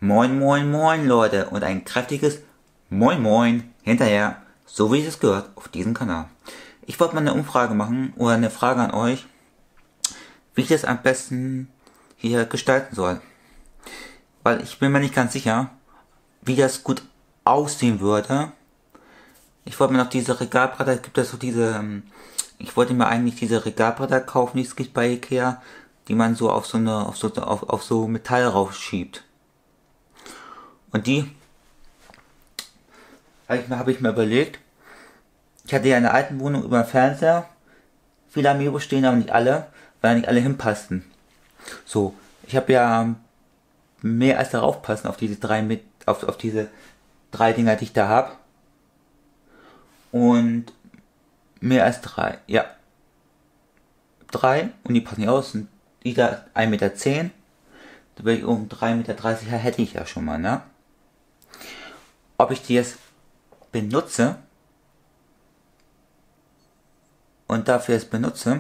Moin moin moin Leute und ein kräftiges Moin moin hinterher, so wie es gehört, auf diesem Kanal. Ich wollte mal eine Umfrage machen oder eine Frage an euch, wie ich das am besten hier gestalten soll. Weil ich bin mir nicht ganz sicher, wie das gut aussehen würde. Ich wollte mir noch diese Regalbretter, gibt es so diese, ich wollte mir eigentlich diese Regalbretter kaufen, die es gibt bei Ikea, die man so auf so Metall rausschiebt. Und die habe ich mir überlegt. Ich hatte ja in der alten Wohnung über den Fernseher viele Amiibo stehen, aber nicht alle, weil nicht alle hinpassten. So, ich habe ja mehr als darauf passen auf diese auf diese drei Dinger, die ich da habe. Und mehr als drei, ja. Drei, und die passen nicht aus, sind jeder 1,10 Meter. Da wäre ich um 3,30 Meter, hätte ich ja schon mal, ne? Ob ich die jetzt benutze und dafür jetzt benutze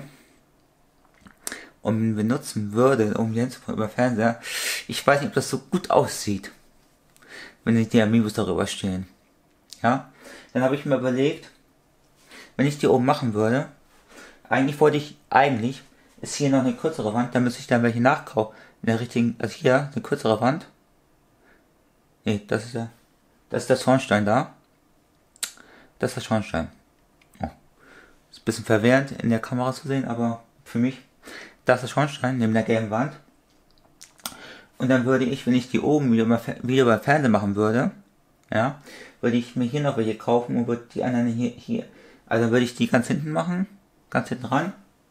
und benutzen würde, um jetzt über Fernseher, ich weiß nicht, ob das so gut aussieht, wenn die Amiibos darüber stehen. Ja, dann habe ich mir überlegt, wenn ich die oben machen würde, eigentlich ist hier noch eine kürzere Wand, da müsste ich dann welche nachkaufen, in der richtigen, also hier eine kürzere Wand. Nee, das ist der Schornstein da. Das ist der Schornstein. Oh. Ist ein bisschen verwirrend in der Kamera zu sehen, aber für mich, das ist der Schornstein neben der gelben Wand. Und dann würde ich, wenn ich die oben wieder beim Fernseher machen würde, ja, würde ich mir hier noch welche kaufen und würde die anderen hier, also würde ich die ganz hinten machen, ganz hinten ran,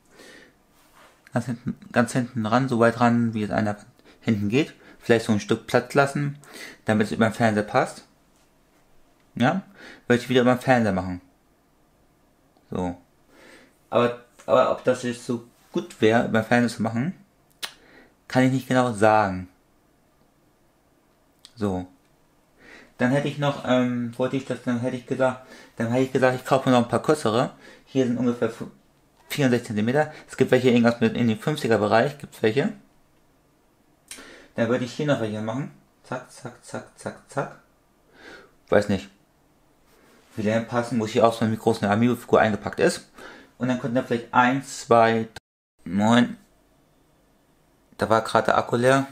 ganz hinten ran, so weit ran, wie es einer hinten geht, vielleicht so ein Stück Platz lassen, damit es über den Fernseher passt. Ja, würde ich wieder über den Fernseher machen. So. Aber ob das jetzt so gut wäre, über den Fernseher zu machen, kann ich nicht genau sagen. So. Dann hätte ich noch, dann hätte ich gesagt, ich kaufe mir noch ein paar kürzere. Hier sind ungefähr 64 cm. Es gibt welche irgendwas mit in den 50er Bereich, gibt's welche. Dann würde ich hier noch welche machen. Zack, zack, zack, zack, zack. Weiß nicht, wie der passen, muss hier auch so eine große Amiibo-Figur eingepackt ist. Und dann könnten da vielleicht 1, 2, 9. Da war gerade der Akku leer.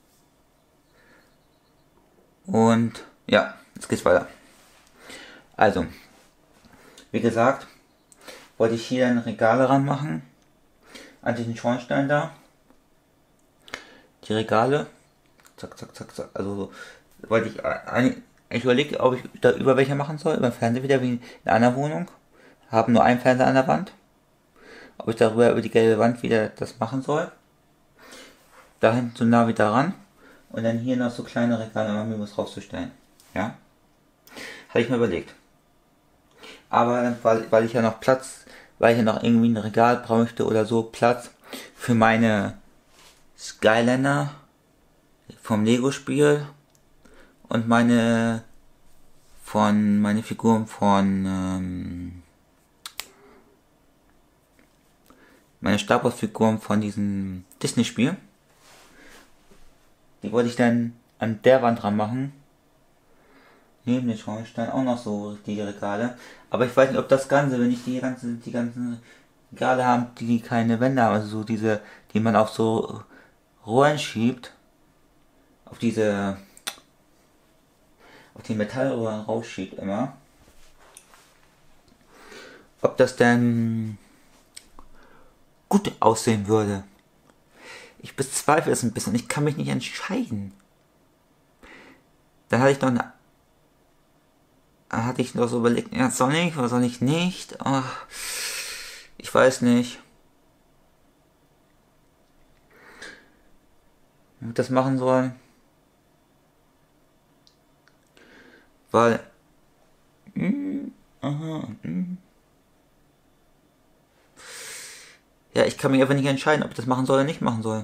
Und ja, jetzt geht's weiter. Also, wie gesagt, wollte ich hier ein Regal ranmachen. An diesen Schornstein da. Die Regale. Zack, zack, zack, zack. Also wollte ich überlege, ob ich da über welche machen soll. Über den Fernseher wieder wie in einer Wohnung. Haben nur einen Fernseher an der Wand. Ob ich darüber über die gelbe Wand wieder das machen soll. Da hinten so nah wieder ran. Und dann hier noch so kleine Regale, um mir was rauszustellen. Ja. Habe ich mir überlegt. Aber weil ich ja noch irgendwie ein Regal bräuchte oder so, Platz für meine Skylander vom Lego-Spiel und meine Figuren von meine Star Wars Figuren von diesem Disney-Spiel. Die wollte ich dann an der Wand dran machen. Neben den Schornstein auch noch so die Regale. Aber ich weiß nicht, ob das Ganze, wenn ich die ganzen Regale haben, die keine Wände haben, also so diese, die man auf so Rohren schiebt, auf die Metallrohren rausschiebt immer, ob das denn gut aussehen würde. Ich bezweifle es ein bisschen, ich kann mich nicht entscheiden. Dann hatte ich noch so überlegt, ja, soll ich oder soll ich nicht? Oh, ich weiß nicht. Wie ich das machen soll. Weil. Ja, ich kann mich einfach nicht entscheiden, ob ich das machen soll oder nicht machen soll.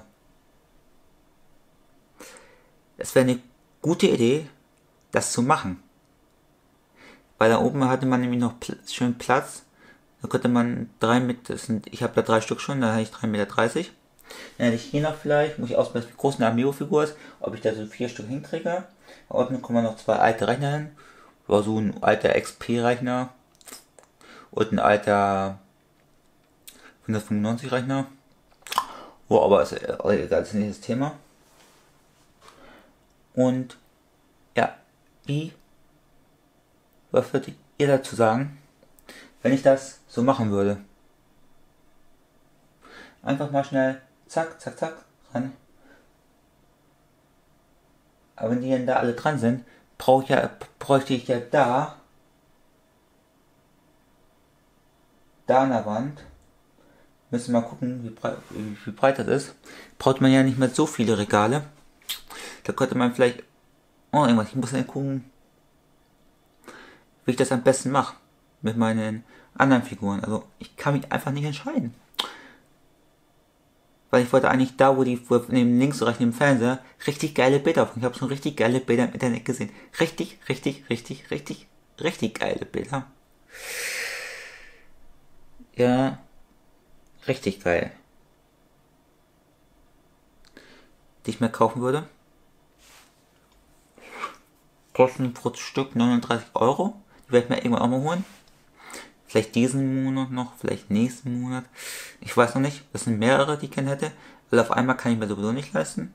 Es wäre eine gute Idee, das zu machen. Weil da oben hatte man nämlich noch schön Platz. Da könnte man ich habe da 3 Stück schon, da habe ich 3,30 Meter. Dann hätte ich hier noch vielleicht, muss ich ausmessen, wie groß eine Amiibo-Figur ist, ob ich da so 4 Stück hinkriege. Da unten kommen noch 2 alte Rechner hin. Oder so ein alter XP-Rechner. Und ein alter 195-Rechner. Oh, aber ist egal, das ist nicht das Thema. Und ja, was würdet ihr dazu sagen, wenn ich das so machen würde? Einfach mal schnell, zack, zack, zack, ran. Aber wenn die dann da alle dran sind, bräuchte ich ja da an der Wand, müssen wir mal gucken, wie breit das ist, braucht man ja nicht mehr so viele Regale. Da könnte man vielleicht, irgendwas, ich muss dann gucken, wie ich das am besten mache mit meinen anderen Figuren. Also ich kann mich einfach nicht entscheiden. Weil ich wollte eigentlich da, wo neben links und rechts neben dem Fernseher richtig geile Bilder aufnehmen. Ich habe schon richtig geile Bilder im Internet gesehen. Richtig geile Bilder. Ja, richtig geil. Die ich mir kaufen würde. Kosten pro Stück 39 Euro. Die werde ich mir irgendwann auch mal holen. Vielleicht diesen Monat noch, vielleicht nächsten Monat. Ich weiß noch nicht. Das sind mehrere, die ich gerne hätte. Weil auf einmal kann ich mir sowieso nicht leisten.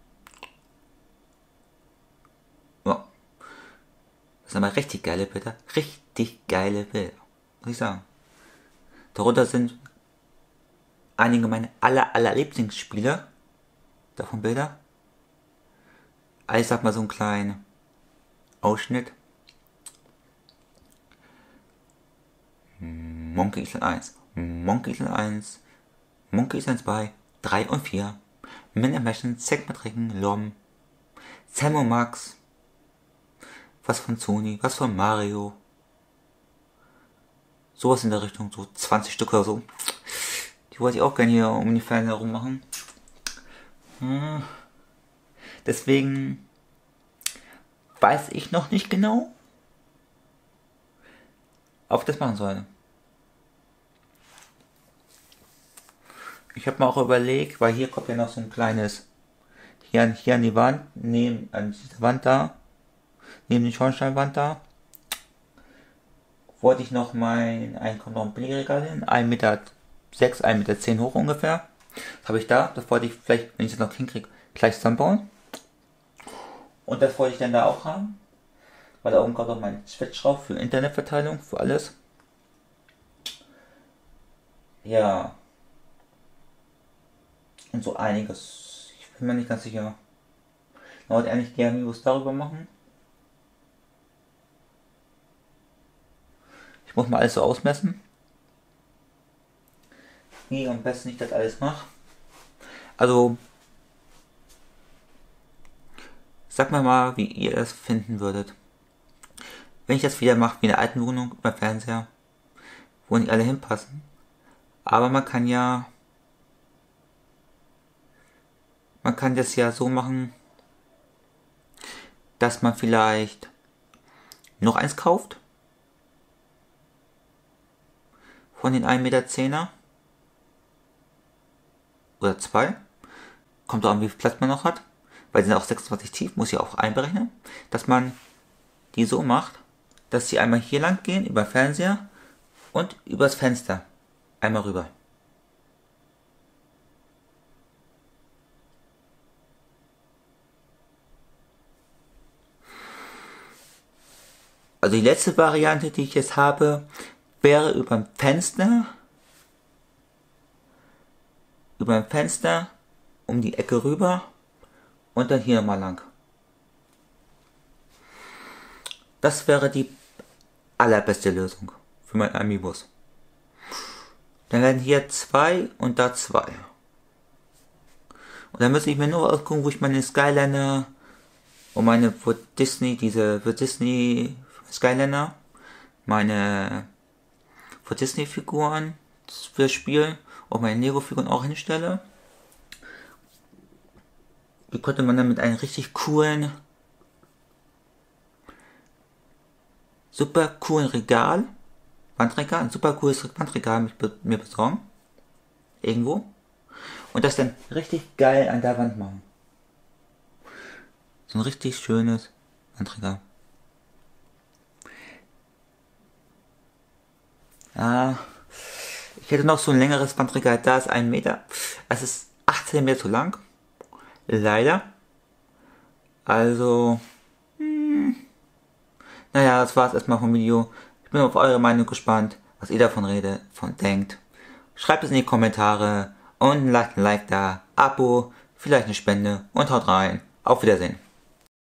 Ja. Das sind aber richtig geile Bilder. Richtig geile Bilder. Muss ich sagen. Darunter sind einige meiner aller Lieblingsspiele. Davon Bilder. Also ich sag mal so einen kleinen Ausschnitt. Monkey Island 1, Monkey Island 1, Monkey Island 2, 3 und 4, Minimations, Zack mit Recken, Lom, Sam und Max, was von Sony, was von Mario, sowas in der Richtung, so 20 Stück oder so. Die wollte ich auch gerne hier um die Fernseher herum machen. Deswegen weiß ich noch nicht genau, ob ich das machen soll. Ich habe mir auch überlegt, weil hier kommt ja noch so ein kleines, hier an die Wand, an diese Wand da, neben die Schornsteinwand da, wollte ich noch noch ein Billigregal hin, 1,6 Meter, 1,10 Meter hoch ungefähr. Das habe ich da, das wollte ich vielleicht, wenn ich das noch hinkriege, gleich zusammenbauen. Und das wollte ich dann da auch haben, weil da oben kommt auch mein Switch drauf für Internetverteilung, für alles. Ja. Und so einiges. Ich bin mir nicht ganz sicher. Ich wollte eigentlich gerne Videos darüber machen. Ich muss mal alles so ausmessen. Wie am besten ich das alles mache. Also, sag mal, wie ihr das finden würdet. Wenn ich das wieder mache, wie in der alten Wohnung, beim Fernseher, wo nicht alle hinpassen. Aber man kann das ja so machen, dass man vielleicht noch eins kauft. Von den 1,10 Meter. Oder 2. Kommt auch an, wie viel Platz man noch hat. Weil sie sind auch 26 tief, muss ich auch einberechnen. Dass man die so macht, dass sie einmal hier lang gehen, über den Fernseher und übers Fenster. Einmal rüber. Also die letzte Variante, die ich jetzt habe, wäre über dem Fenster, um die Ecke rüber und dann hier nochmal lang. Das wäre die allerbeste Lösung für mein Amiibos. Dann werden hier 2 und da 2. Und dann müsste ich mir nur ausgucken, wo ich meine Skyliner und meine für Disney Skyliner, meine für Disney Figuren für das Spiel und meine Lego Figuren auch hinstelle. Wie könnte man dann mit einem richtig coolen, super coolen Wandregal, ein super cooles Wandregal mir besorgen. Irgendwo. und das dann richtig geil an der Wand machen. So ein richtig schönes Wandregal. Ja, ich hätte noch so ein längeres Wandregal, da ist 1 Meter. Es ist 8 cm zu lang. Leider. Also, naja, das war's erstmal vom Video. Ich bin auf eure Meinung gespannt, was ihr davon denkt. Schreibt es in die Kommentare und lasst ein Like da, Abo, vielleicht eine Spende und haut rein. Auf Wiedersehen.